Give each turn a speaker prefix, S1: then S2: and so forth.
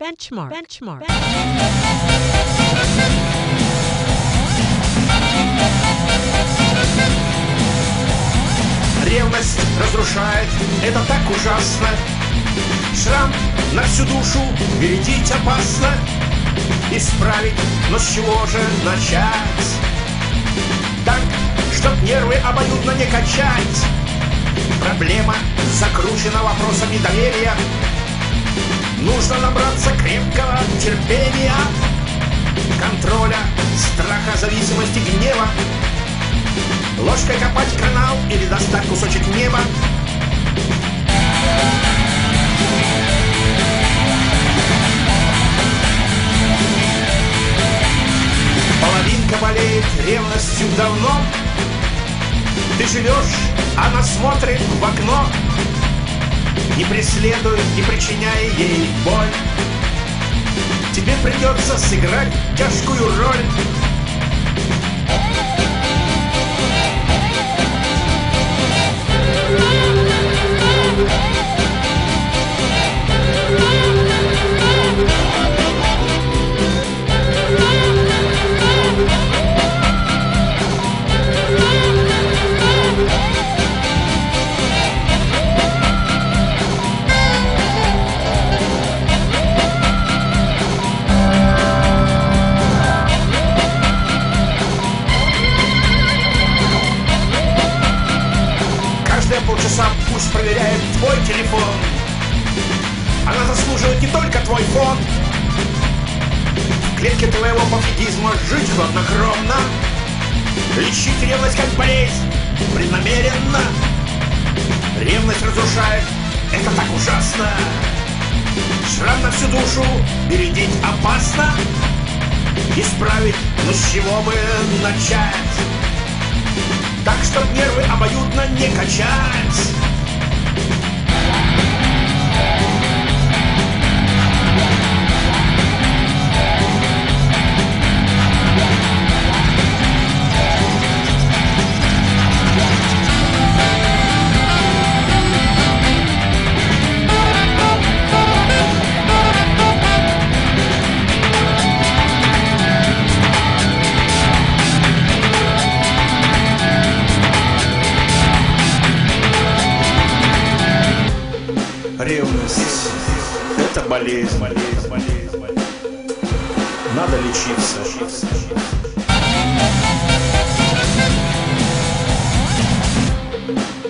S1: Benchmark.
S2: Ревность разрушает, это так ужасно. Шрам на всю душу бередить опасно. Исправить, но с чего же начать? Так, чтоб нервы обоюдно не качать. Проблема закручена вопросами доверия. Нужно набраться крепкого терпения, контроля, страха, зависимости, гнева. Ложкой копать канал или достать кусочек неба. Половинка болеет ревностью давно. Ты живешь, она смотрит в окно. Не преследуй, не причиняя ей боль. Тебе придется сыграть тяжкую роль. Полчаса пусть проверяет твой телефон. Она заслуживает не только твой фон. В клетке твоего пофигизма жить хладнокровно. Лечить ревность как болезнь преднамеренно. Ревность разрушает, это так ужасно. Шрам на всю душу бередить опасно. Исправить, но с чего бы начать? Так, чтоб нервы обоюдно не качать. Ревность – это болезнь. Надо лечиться.